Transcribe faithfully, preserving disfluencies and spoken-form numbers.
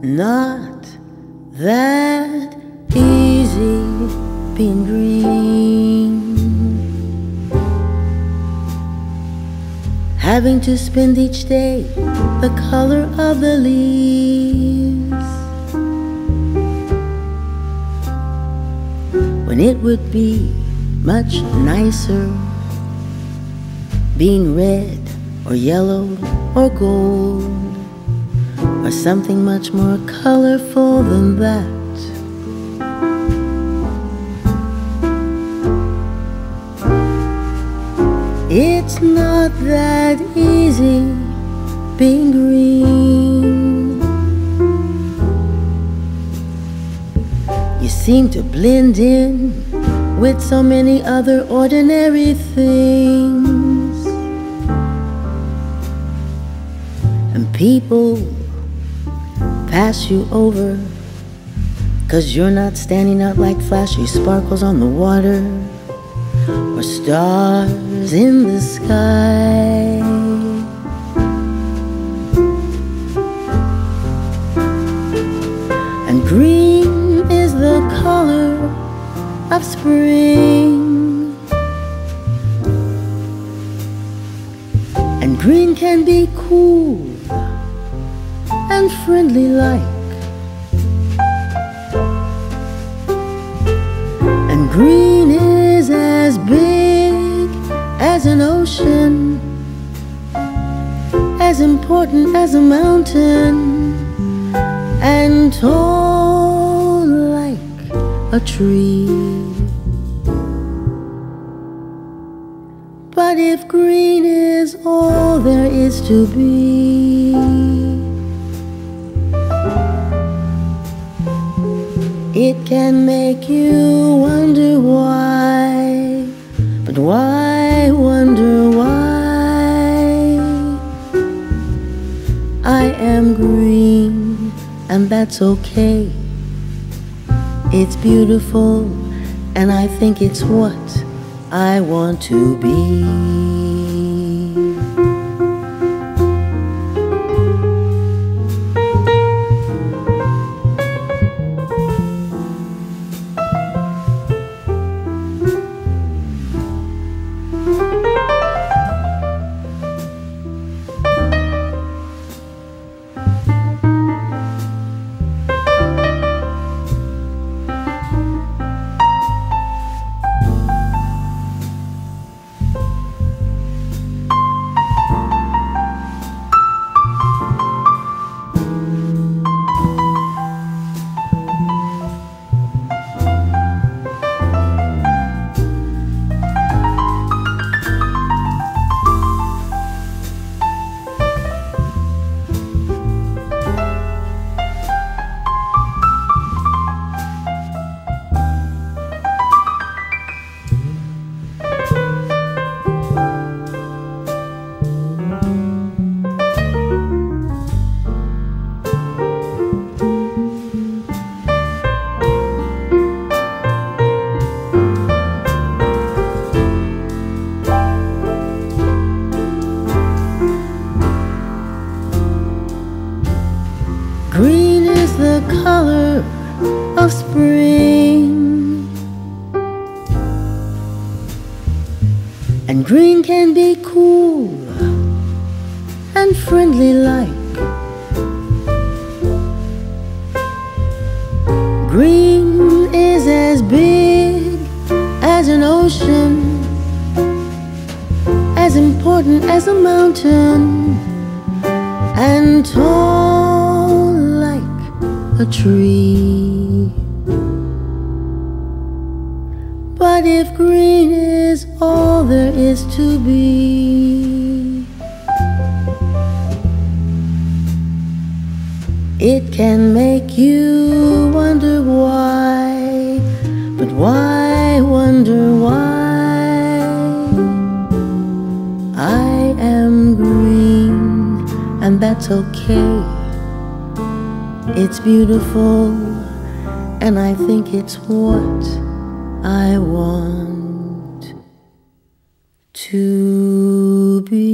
not that easy being green. Having to spend each day the color of the leaves, when it would be much nicer being red or yellow or gold, or something much more colorful than that. It's not that easy being green. You seem to blend in with so many other ordinary things, and people pass you over 'cause you're not standing out like flashy sparkles on the water or stars in the sky. And green is the color of spring, and green can be cool and friendly like, and green is as big as an ocean, as important as a mountain, and tall like a tree. But if green is all there is to be, it can make you wonder why. But why wonder why? I am green, and that's okay. It's beautiful, and I think it's what I want to be. Green is the color of spring, and green can be cool and friendly like. Green is as big as an ocean, as important as a mountain, and tall like a tree. But if green is all there is to be, it can make you wonder why. But why wonder why? I am green, and that's okay. It's beautiful, and I think it's what I want to be.